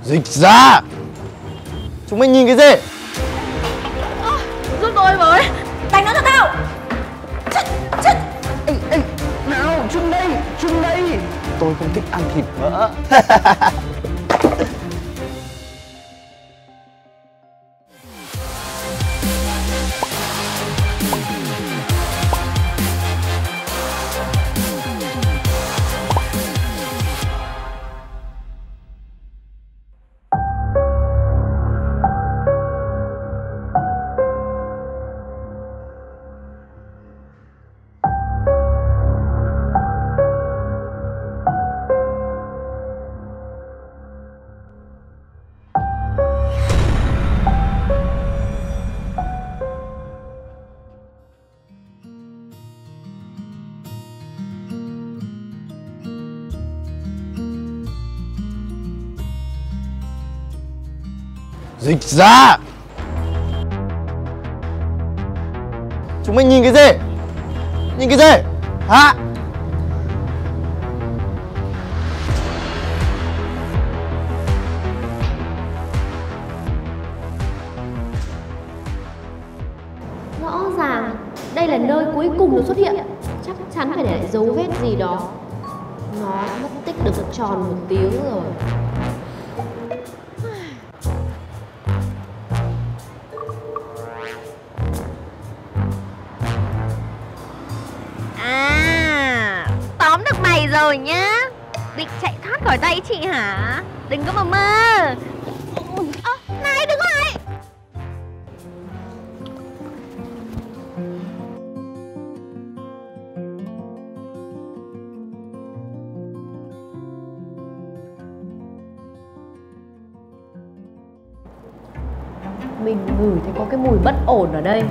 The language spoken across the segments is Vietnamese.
Dịch ra! Chúng mày nhìn cái gì? Giúp tôi với! Đánh nó cho tao! Chết! Chết! Ê, nào, chung đây! Tôi không thích ăn thịt mỡ. Dịch ra! Chúng mày nhìn cái gì? Nhìn cái gì? Hả? Rõ ràng đây là nơi cuối cùng nó xuất hiện. Chắc chắn phải để lại dấu vết gì đó. Nó mất tích được tròn 1 tiếng rồi. Tóm được mày rồi nhá. Định chạy thoát khỏi tay chị hả? Đừng có mà mơ. Này đừng có lại. Mình ngửi thấy có cái mùi bất ổn ở đây.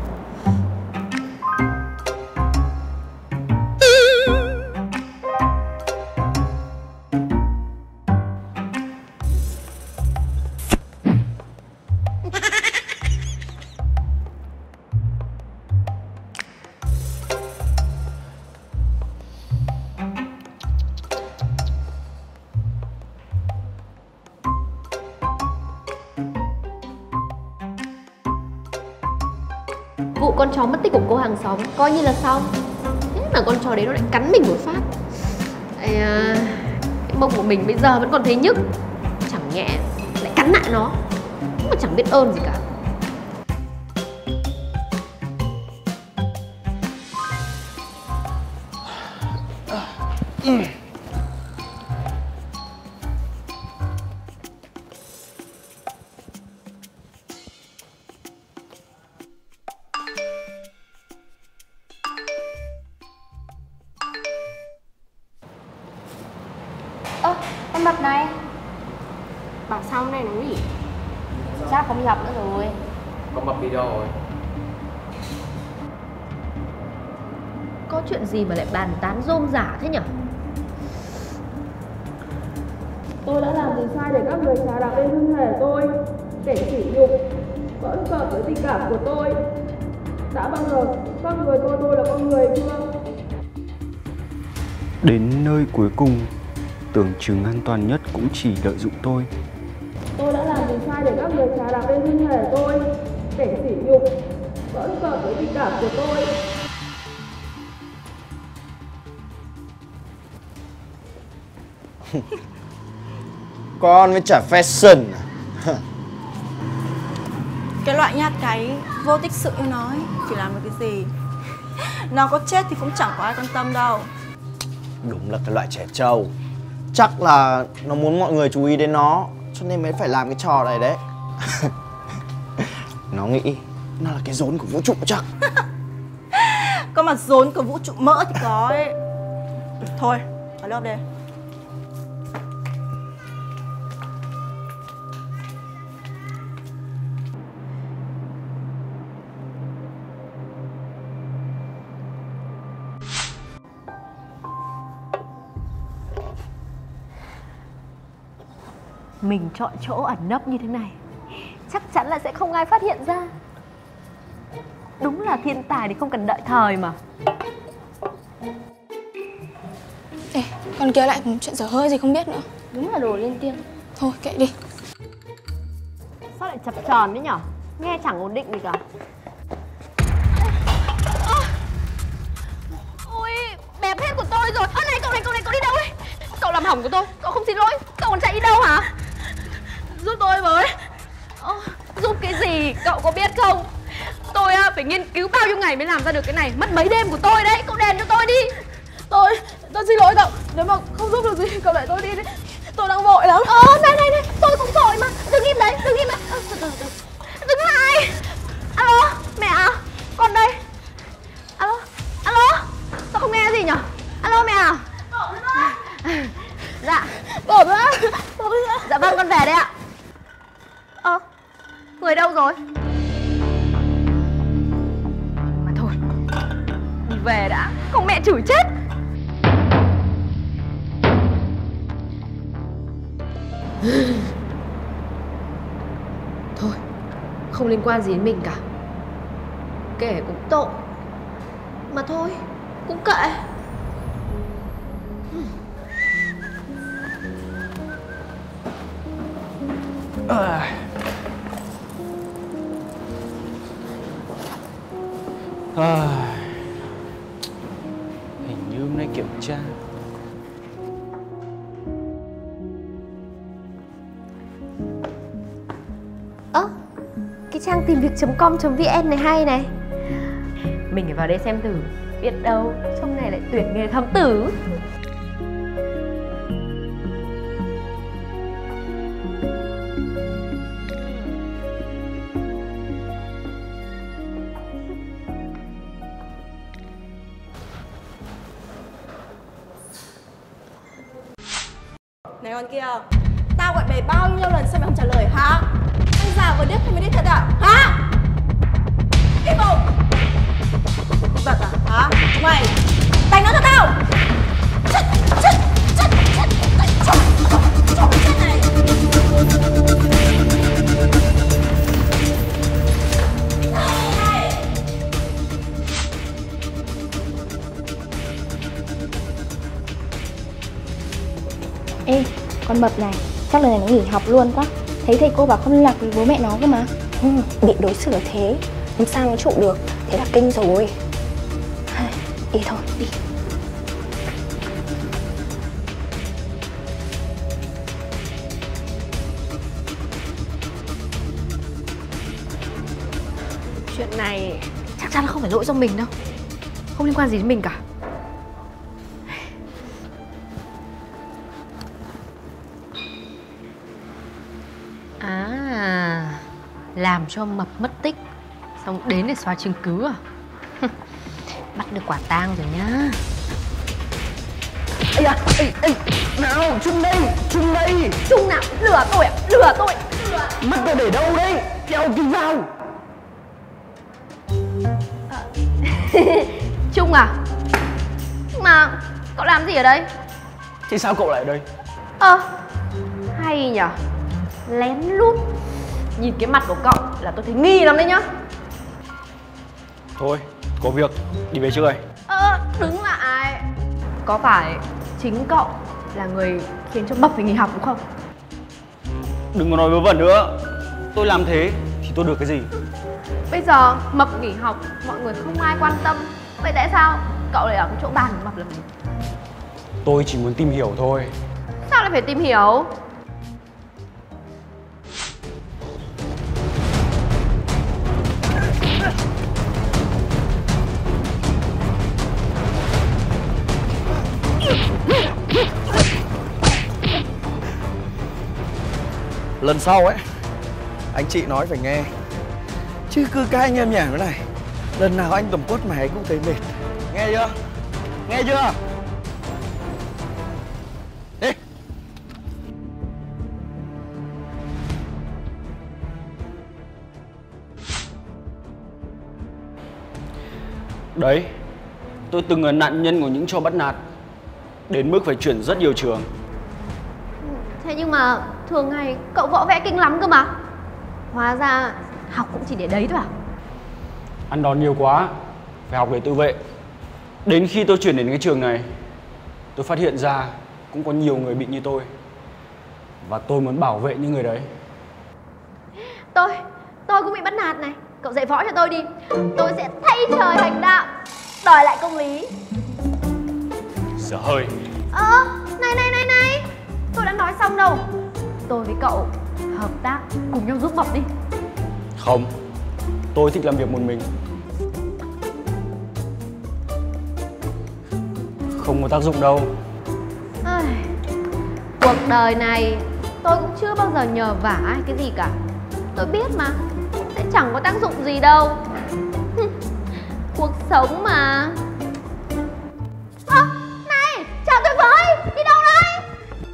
Vụ con chó mất tích của cô hàng xóm coi như là xong. Thế mà con chó đấy nó lại cắn mình một phát. Cái mông của mình bây giờ vẫn còn thấy nhức. Chẳng nhẽ lại cắn lại nó mà chẳng biết ơn gì cả. Con mập này. Bảo sao hôm nay nó nghỉ? Chắc không đi học nữa rồi. Con mập đi đâu rồi? Có chuyện gì mà lại bàn tán rôm rả thế nhỉ? Tôi đã làm gì sai để các người trà đạp lên thân thể tôi, để sỉ nhục, bỡn cợt với tình cảm của tôi? Đã bao giờ các người coi tôi là con người chưa? Đến nơi cuối cùng, tưởng chừng an toàn nhất cũng chỉ lợi dụng tôi. Tôi đã làm gì sai để các người trà đạp lên thân thể tôi, để sỉ nhục, bỡn cợt với tình cảm của tôi? Con với trả fashion à? Cái loại nhát cái vô tích sự như nó ấy, thì làm được cái gì? Nó có chết thì cũng chẳng có ai quan tâm đâu. Đúng là cái loại trẻ trâu. Chắc là nó muốn mọi người chú ý đến nó, cho nên mới phải làm cái trò này đấy. Nó nghĩ nó là cái rốn của vũ trụ chắc. Có mà rốn của vũ trụ mỡ thì có ấy. Thôi, vào lớp đây. Mình chọn chỗ ẩn nấp như thế này, chắc chắn là sẽ không ai phát hiện ra. Đúng là thiên tài thì không cần đợi thời mà. Ê, con kia lại chuyện dở hơi gì không biết nữa. Đúng là đồ lên tiên. Thôi kệ đi. Sao lại chập chờn đấy nhở? Nghe chẳng ổn định gì cả. Ôi, bẹp hết của tôi rồi. Ơ này, cậu đi đâu ấy? Cậu làm hỏng của tôi, cậu không xin lỗi. Cậu còn chạy đi đâu hả? Giúp tôi với. Giúp cái gì? Cậu có biết không? Tôi phải nghiên cứu bao nhiêu ngày mới làm ra được cái này. Mất mấy đêm của tôi đấy. Cậu đền cho tôi đi. Tôi xin lỗi cậu. Nếu mà không giúp được gì cậu để tôi đi đi. Tôi đang vội lắm. Này, tôi cũng vội mà. Đừng im đấy, đừng im đấy. Dừng lại. Alo, mẹ à? Con đây. Alo, sao không nghe gì nhở? Alo mẹ à? Dạ. Cậu nữa. Dạ vâng, con về đây ạ. Người đâu rồi? Mà thôi, đi về đã, không mẹ chửi chết. Thôi, không liên quan gì đến mình cả. Kể cũng tội. Mà thôi, cũng kệ. Hình như hôm nay kiểm tra. Cái trang tìm việc.com.vn này hay này. Mình phải vào đây xem thử. Biết đâu trong này lại tuyển nghề thám tử. Này con kia, tao gọi mày bao nhiêu lần sao mày không trả lời hả? Anh già vừa điếc hay mày điếc thật à? Hả? Im mồm! Vật à? Hả? Mày! Đánh nó cho tao! Chết này! Ê, con mập này, chắc lần này nó nghỉ học luôn quá. Thấy thầy cô bảo không liên lạc với bố mẹ nó cơ mà. Bị đối xử thế, làm sao nó trụ được, thế là kinh rồi. Đi thôi, đi. Chuyện này chắc chắn là không phải lỗi do mình đâu. Không liên quan gì đến mình cả. Làm cho mập mất tích, xong đến để xóa chứng cứ à? Bắt được quả tang rồi nhá. Nào, Trung đây. Trung nào? Lừa tôi à? Lừa tôi. Mất tôi để đâu đấy? Kéo kính vào. Trung à? Mà cậu làm gì ở đây? Thì sao cậu lại ở đây? Hay nhở? Lén lút. Nhìn cái mặt của cậu là tôi thấy nghi lắm đấy nhá. Thôi, có việc, đi về trước đây. Đứng lại. Có phải chính cậu là người khiến cho Mập phải nghỉ học đúng không? Đừng có nói vớ vẩn nữa. Tôi làm thế thì tôi được cái gì? Bây giờ Mập nghỉ học, mọi người không ai quan tâm. Vậy tại sao cậu lại ở cái chỗ bàn của Mập làm gì? Tôi chỉ muốn tìm hiểu thôi. Sao lại phải tìm hiểu? Lần sau ấy, anh chị nói phải nghe. Chứ cứ cái anh em nhảm thế này, lần nào anh cầm quất máy cũng thấy mệt. Nghe chưa? Nghe chưa? Đi. Đấy, tôi từng là nạn nhân của những trò bắt nạt, đến mức phải chuyển rất nhiều trường. Thế nhưng mà thường ngày cậu võ vẽ kinh lắm cơ mà. Hóa ra học cũng chỉ để đấy thôi à? Ăn đòn nhiều quá, phải học để tự vệ. Đến khi tôi chuyển đến cái trường này, tôi phát hiện ra cũng có nhiều người bị như tôi. Và tôi muốn bảo vệ những người đấy. Tôi cũng bị bắt nạt này. Cậu dạy võ cho tôi đi. Tôi sẽ thay trời hành đạo, đòi lại công lý. Dở hơi. Này, tôi đã nói xong đâu. Tôi với cậu hợp tác cùng nhau giúp Mập đi. Không, tôi thích làm việc một mình. Không có tác dụng đâu. Cuộc đời này tôi cũng chưa bao giờ nhờ vả ai cái gì cả. Tôi biết mà, sẽ chẳng có tác dụng gì đâu. Cuộc sống mà. Này, chào tôi với. Đi đâu đây?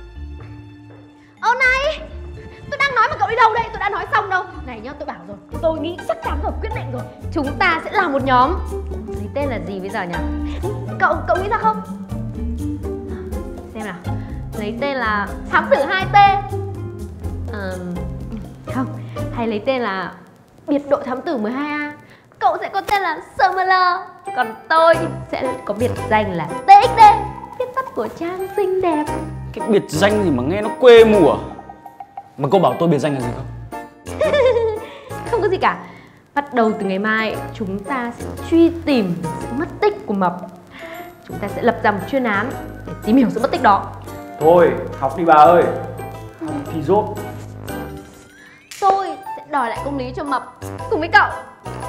Này, tôi đang nói mà cậu đi đâu đây? Tôi đã nói xong đâu. Này nhá, tôi bảo rồi, tôi nghĩ chắc chắn rồi, quyết định rồi. Chúng ta sẽ là một nhóm. Lấy tên là gì bây giờ nhỉ? Cậu nghĩ ra không? Xem nào. Lấy tên là Thám Tử 2T. Không, hay lấy tên là Biệt đội Thám Tử 12A. Cậu sẽ có tên là SML. Còn tôi sẽ có biệt danh là TXD, viết tắt của Trang xinh đẹp. Cái biệt danh gì mà nghe nó quê mùa. Mà cô bảo tôi biệt danh là gì không? Không có gì cả. Bắt đầu từ ngày mai, chúng ta sẽ truy tìm sự mất tích của Mập. Chúng ta sẽ lập ra một chuyên án để tìm hiểu sự mất tích đó. Thôi, học đi bà ơi. Học thì rốt. Tôi sẽ đòi lại công lý cho Mập cùng với cậu.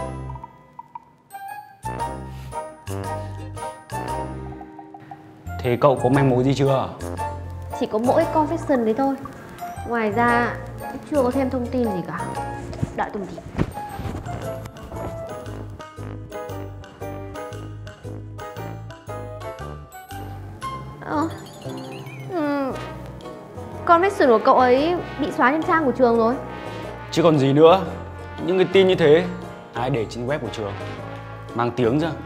Thế cậu có manh mối gì chưa? Chỉ có mỗi confession đấy thôi. Ngoài ra chưa có thêm thông tin gì cả. Đợi tôi một tí. Confession của cậu ấy bị xóa trên trang của trường rồi. Chứ còn gì nữa. Những cái tin như thế ai để trên web của trường. Mang tiếng ra.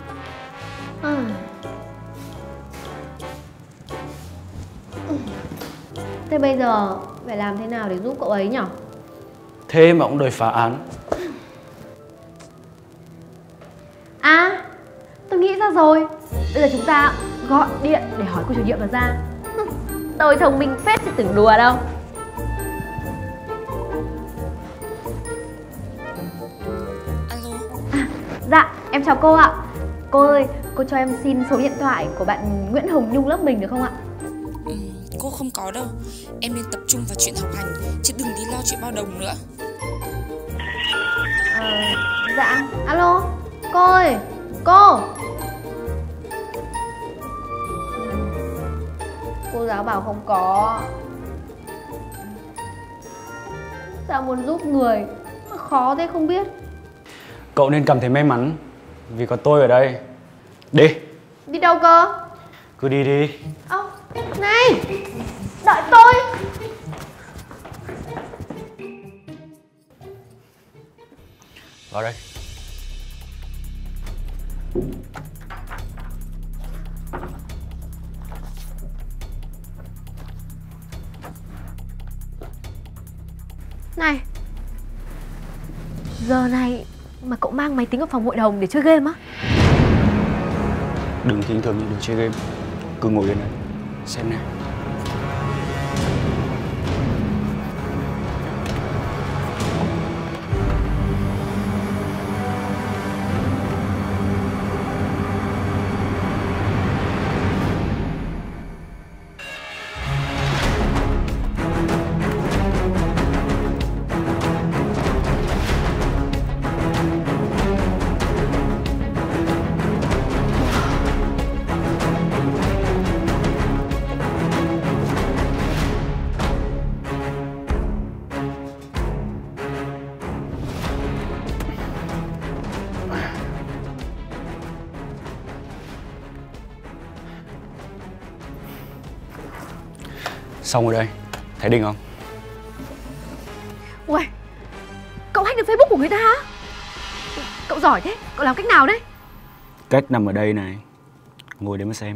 Thế bây giờ phải làm thế nào để giúp cậu ấy nhỉ? Thế mà cũng đòi phá án. Tôi nghĩ ra rồi. Bây giờ chúng ta gọi điện để hỏi cô chủ nhiệm nó ra. Tôi thông minh phết chứ tưởng đùa đâu. Alo. Dạ, em chào cô ạ. Cô ơi, cô cho em xin số điện thoại của bạn Nguyễn Hồng Nhung lớp mình được không ạ? Cô không có đâu. Em nên tập trung vào chuyện học hành, chứ đừng đi lo chuyện bao đồng nữa. Dạ, alo, cô ơi, cô. Cô giáo bảo không có. Sao muốn giúp người mà khó thế không biết. Cậu nên cảm thấy may mắn vì có tôi ở đây. Đi. Đi đâu cơ? Cứ đi đi. Này, đợi tôi. Vào đây. Này, giờ này mà cậu mang máy tính vào phòng hội đồng để chơi game á? Đừng khinh thường những đứa chơi game. Cứ ngồi yên này, xem này. Xong rồi đây, thấy đỉnh không? Uầy, cậu hack được Facebook của người ta á? Cậu giỏi thế, cậu làm cách nào đấy? Cách nằm ở đây này. Ngồi đấy mà xem.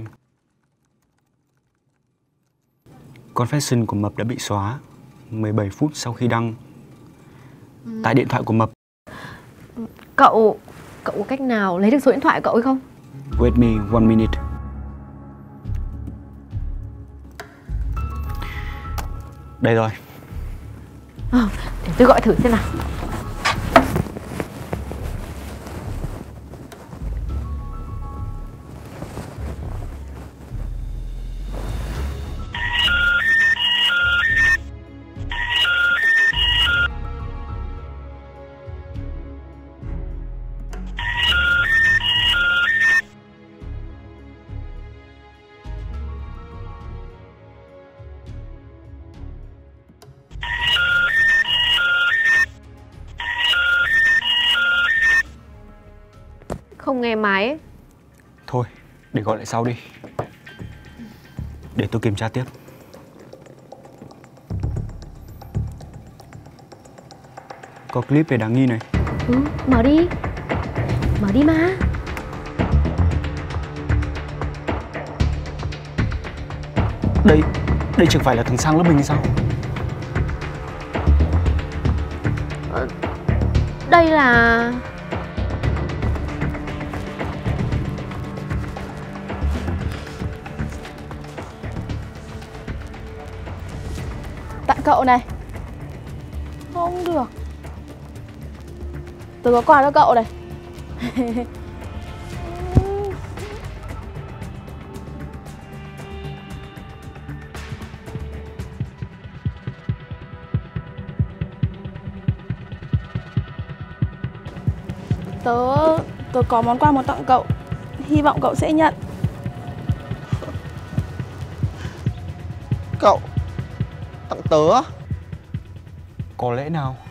Confession của Mập đã bị xóa 17 phút sau khi đăng tại điện thoại của Mập. Cậu có cách nào lấy được số điện thoại của cậu hay không? Wait me one minute. Đây rồi. Để tôi gọi thử xem nào. Không nghe máy ấy. Thôi, để gọi lại sau đi. Để tôi kiểm tra tiếp. Có clip về đáng nghi này. Mở đi. Mở đi mà. Đây chẳng phải là thằng Sang lớp mình hay sao? Đây là... Tặng cậu này. Không được. Tôi có quà cho cậu này. Tôi có món quà muốn tặng cậu. Hy vọng cậu sẽ nhận. Cậu tặng tớ á? Có lẽ nào